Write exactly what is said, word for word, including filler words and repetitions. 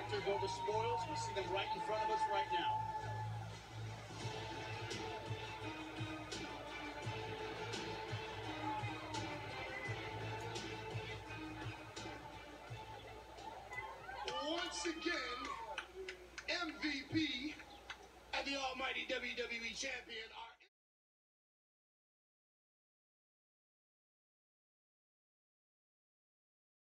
victor go the spoils. We see them right in front of us right now. Once again, M V P and the almighty W W E champion are